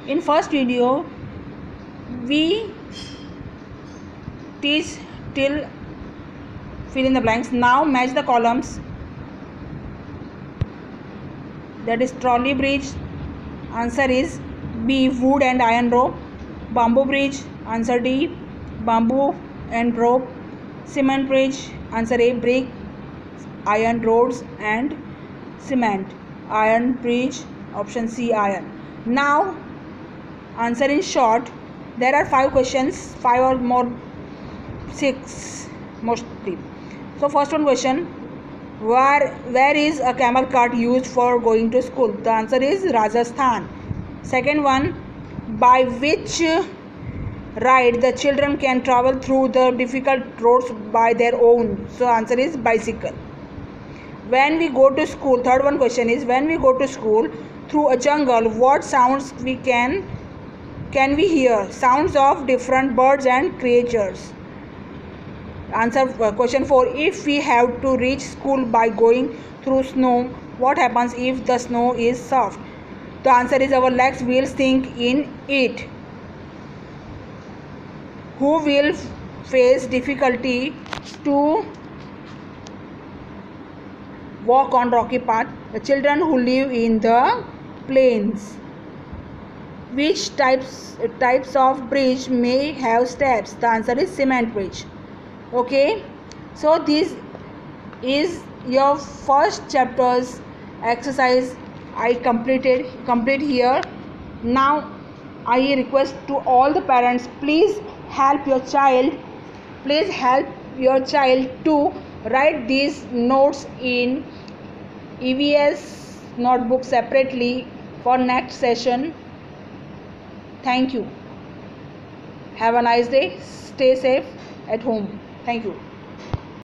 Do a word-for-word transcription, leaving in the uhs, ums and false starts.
In first video we teach till fill in the blanks. Now match the columns. That is trolley bridge. Answer is B. Wood and iron rope. Bamboo bridge. Answer D. Bamboo and rope. Cement bridge. Answer A. Brick, iron rods and cement. Iron bridge. Option C. Iron. Now answer in short. There are five questions, five or more, six mostly. So first one question, where where is a camel cart used for going to school? The answer is Rajasthan. Second one, by which ride the children can travel through the difficult roads by their own? So answer is bicycle. When we go to school, third one question is, when we go to school through a jungle, what sounds we can can we hear? Sounds of different birds and creatures. Answer uh, question four, if we have to reach school by going through snow, what happens if the snow is soft? The answer is our legs will sink in it. Who will face difficulty to walk on rocky path? The children who live in the plains. Which types types of bridge may have steps? The answer is cement bridge. Okay, so this is your first chapter's exercise. I completed complete here. Now I request to all the parents, please help your child please help your child to write these notes in E V S notebook separately for next session. Thank you. Have a nice day. Stay safe at home. Thank you.